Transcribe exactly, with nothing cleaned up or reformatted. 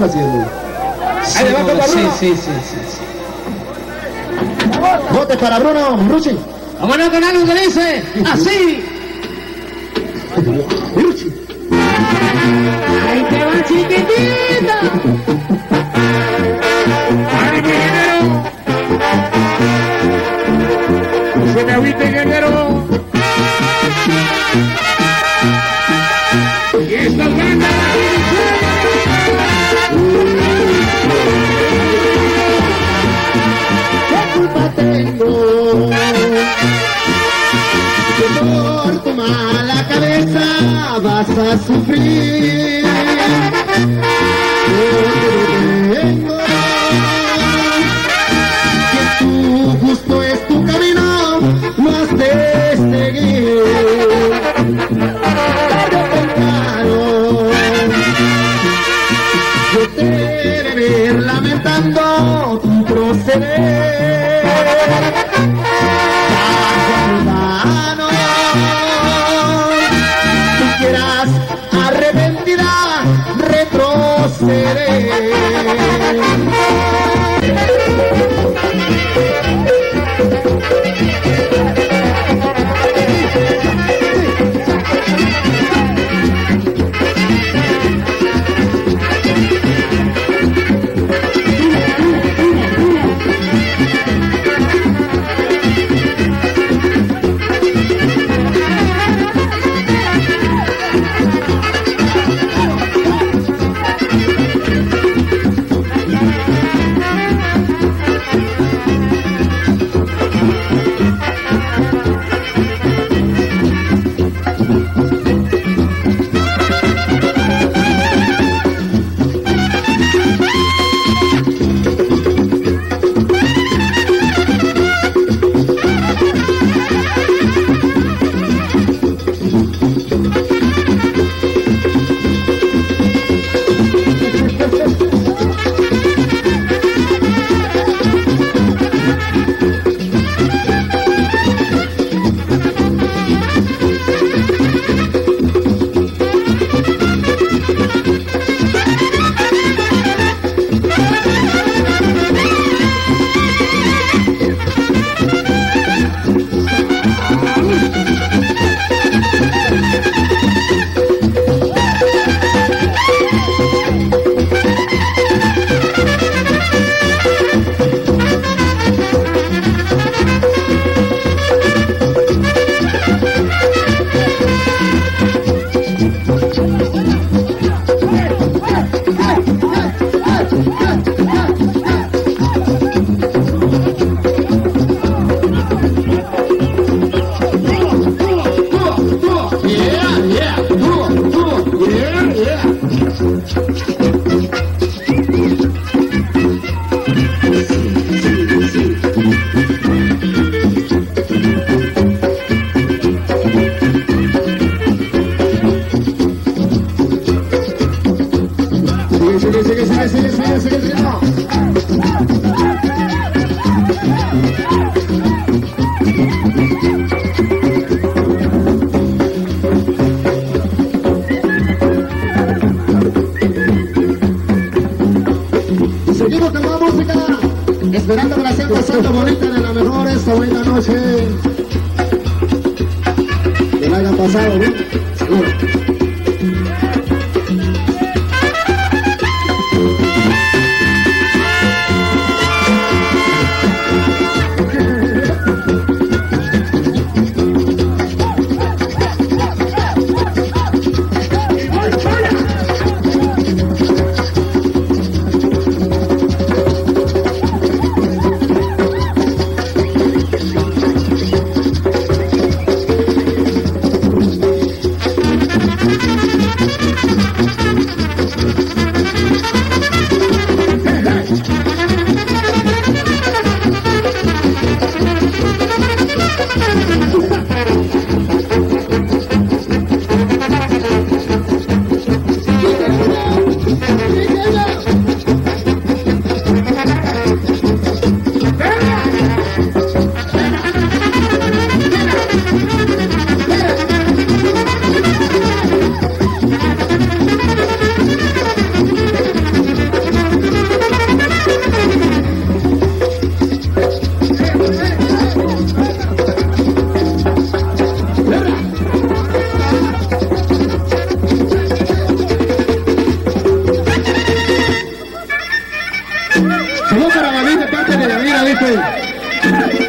está haciendo? Sí, Ahí le va a tocar sí, Bruno. sí, sí, sí, sí. Votes para Bruno Ruchi. Vámonos con algo que dice así. Ruchi. Ahí te va, chiquitita. ¡Ánimo, ingeniero! ¡No se me agüite, ingeniero! ¡Y esta es Banda La Quimicheña! ¿Qué culpa tengo? Que por tu mala cabeza vas a sufrir. Porque tengo que tu gusto es tu camino, no has de seguir. Tarde o temprano yo te de ver lamentando tu proceder. Hermano, tú quieras arrepentida retroceder. Seguimos con la música, esperando que la estén pasando bonita de la mejor esta buena noche. Que la hayan pasado bien, seguro. este.